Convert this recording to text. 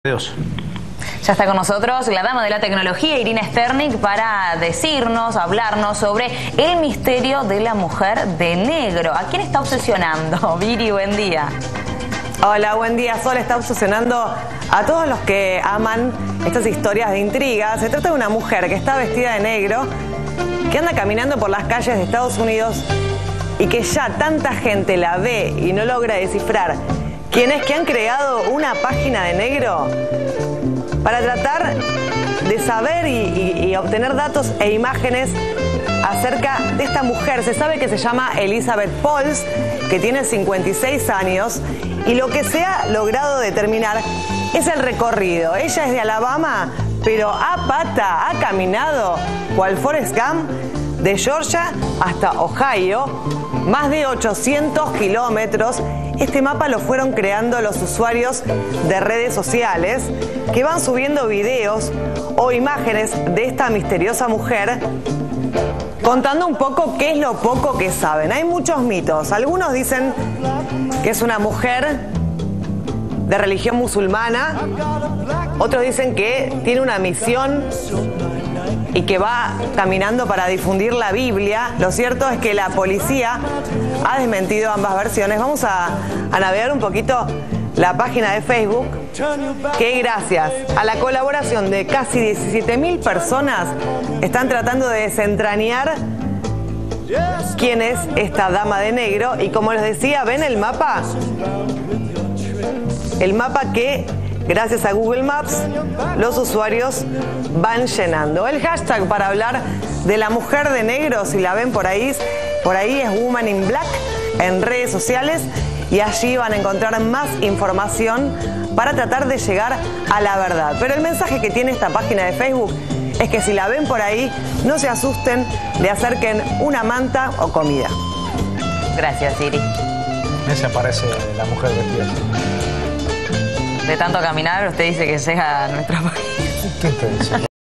Dios. Ya está con nosotros la dama de la tecnología, Irina Sternik, para decirnos, hablarnos sobre el misterio de la mujer de negro. ¿A quién está obsesionando? Viri, buen día. Hola, buen día. Sol está obsesionando a todos los que aman estas historias de intriga. Se trata de una mujer que está vestida de negro, que anda caminando por las calles de Estados Unidos y que ya tanta gente la ve y no logra descifrar quién es, que han creado una página de negro para tratar de saber y obtener datos e imágenes acerca de esta mujer. Se sabe que se llama Elizabeth Pauls, que tiene 56 años, y lo que se ha logrado determinar es el recorrido. Ella es de Alabama, pero a pata ha caminado, cual Forrest Gump, de Georgia hasta Ohio, más de 800 kilómetros. Este mapa lo fueron creando los usuarios de redes sociales, que van subiendo videos o imágenes de esta misteriosa mujer, contando un poco qué es lo poco que saben. Hay muchos mitos. Algunos dicen que es una mujer de religión musulmana, otros dicen que tiene una misión y que va caminando para difundir la Biblia. Lo cierto es que la policía ha desmentido ambas versiones. Vamos a navegar un poquito la página de Facebook, que gracias a la colaboración de casi 17.000 personas están tratando de desentrañar quién es esta dama de negro. Y como les decía, ¿ven el mapa? El mapa que, gracias a Google Maps, los usuarios van llenando. El hashtag para hablar de la mujer de negro, si la ven por ahí es Woman in Black en redes sociales, y allí van a encontrar más información para tratar de llegar a la verdad. Pero el mensaje que tiene esta página de Facebook es que si la ven por ahí, no se asusten, le acerquen una manta o comida. Gracias, Iri. Esa parece la mujer vestida así. De tanto caminar, usted dice que llega a nuestro país. ¿Qué te dice?